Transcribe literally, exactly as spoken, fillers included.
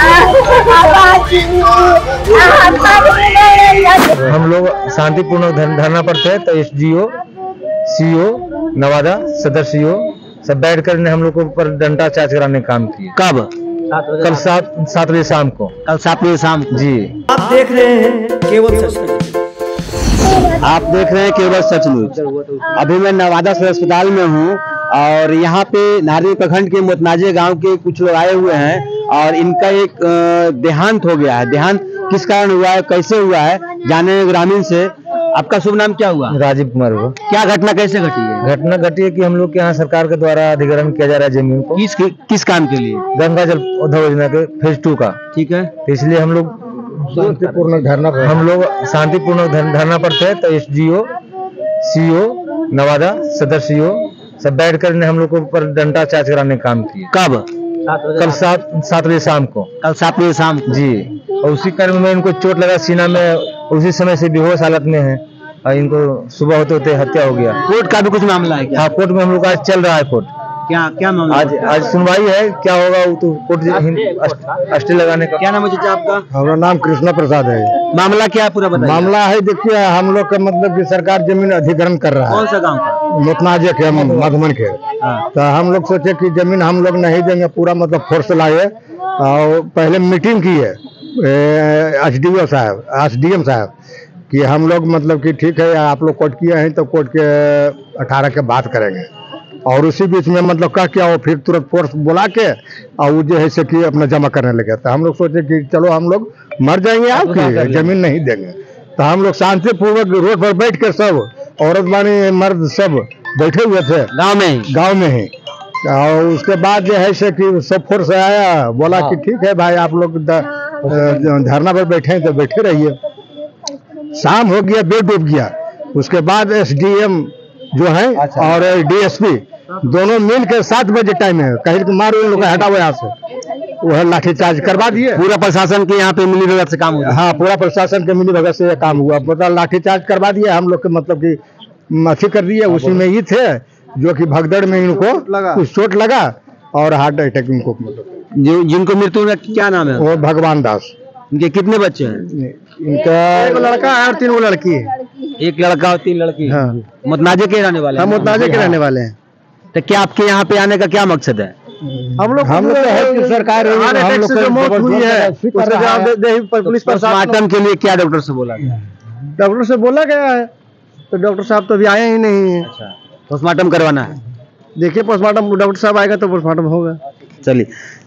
हम लोग शांतिपूर्ण धरना पर थे तो एसडीओ, सीओ, नवादा सदर सीओ सब बैठ कर ने हम लोग को ऊपर डंडा चार्ज कराने का काम किया। कब? कल सात सात बजे शाम को। कल सात बजे शाम को। जी। आप देख रहे हैं केवल सच न्यूज। आप देख रहे हैं केवल सच न्यूज। अभी मैं नवादा सदर अस्पताल में हूँ और यहाँ पे नारी प्रखंड के मोतनाजे गांव के कुछ लोग आए हुए हैं और इनका एक देहांत हो गया है। देहांत किस कारण हुआ है, कैसे हुआ है, जाने ग्रामीण से। आपका शुभ नाम क्या हुआ? राजीव कुमार हुआ। क्या घटना कैसे घटी है? घटना घटी है कि हम लोग के यहाँ सरकार के द्वारा अधिग्रहण किया जा रहा है जमीन को। किस किस काम के लिए? गंगा जल उद्धार योजना के फेज टू का। ठीक है। तो इसलिए हम लोग शांतिपूर्ण धरना हम लोग शांतिपूर्ण धरना पर थे तो एसडीओ, सीओ, नवादा सदर सीओ सब बैठ कर ने हम लोग को ऊपर डंडा चार्ज कराने का काम किया। कब? कल सात सात बजे शाम को। कल सात बजे शाम को। जी। और उसी कारण में इनको चोट लगा सीना में, उसी समय से बेहोश हालत में है और इनको सुबह होते होते हत्या हो गया। कोर्ट का भी कुछ मामला है क्या? हाँ, कोर्ट में हम लोग आज चल रहा है कोर्ट। क्या क्या मामला? आज आज सुनवाई है, क्या होगा वो तो कोर्ट स्टे लगाने का। क्या नाम है चाचा आपका? हमारा नाम कृष्णा प्रसाद है। मामला क्या है पूरा बताइए। मामला है, देखिए हम लोग का मतलब कि सरकार जमीन अधिग्रहण कर रहा है। कौन सा गांव का? मोतनाजे के, मधुबन के। तो हम लोग सोचे कि जमीन हम लोग नहीं देंगे, पूरा मतलब फोर्स लाए और पहले मीटिंग की है एच डी ओ साहब, एस डी एम साहब कि हम लोग मतलब कि ठीक है आप लोग कोर्ट किए हैं तो कोर्ट के अठारह के बात करेंगे। और उसी बीच में मतलब क्या किया वो फिर तुरंत फोर्स बुला के और वो जो है से कि अपना जमा करने लगे। तो हम लोग सोचे कि चलो हम लोग मर जाएंगे, आपकी जमीन नहीं देंगे। तो हम लोग शांतिपूर्वक रोड पर बैठ कर सब औरत वाणी मर्द सब बैठे हुए थे गांव में गांव में ही। और उसके बाद जो है से कि सब फोर्स आया, बोला कि ठीक है भाई आप लोग धरना पर बैठे हैं तो बैठे रहिए। शाम हो गया, बेड डूब गया। उसके बाद एसडीएम जो है और डीएसपी दोनों मिल के सात बजे टाइम है कहीं मारो लोग हटाओ यहाँ से, वह लाठीचार्ज करवा दिए। पूरा प्रशासन के यहाँ पे मिली भगत से काम हुआ। हाँ, पूरा प्रशासन के मिली भगत से ये काम हुआ। पता लाठीचार्ज करवा दिया हम लोग के, मतलब कि अथी कर दिए। उसी में ये थे जो कि भगदड़ में इनको कुछ चोट लगा और हार्ट अटैक इनको मतलब। जिनको मृत्यु हुआ क्या नाम है? वो भगवान दास। इनके कितने बच्चे हैं? इनका एक लड़का है और तीन वो लड़की है। एक लड़का और तीन लड़की। हाँ। मोतनाजे के रहने वाले? हम मोतनाजे के रहने वाले हैं। तो क्या आपके यहाँ पे आने का क्या मकसद है? हम लोग हम लोग है कि सरकार हम लोग जो मौत हुई है पुलिस पोस्टमार्टम के लिए क्या डॉक्टर से बोला गया? डॉक्टर से बोला गया है तो डॉक्टर साहब तो अभी आए ही नहीं है। अच्छा, पोस्टमार्टम करवाना है। देखिए पोस्टमार्टम डॉक्टर साहब आएगा तो पोस्टमार्टम होगा। चलिए।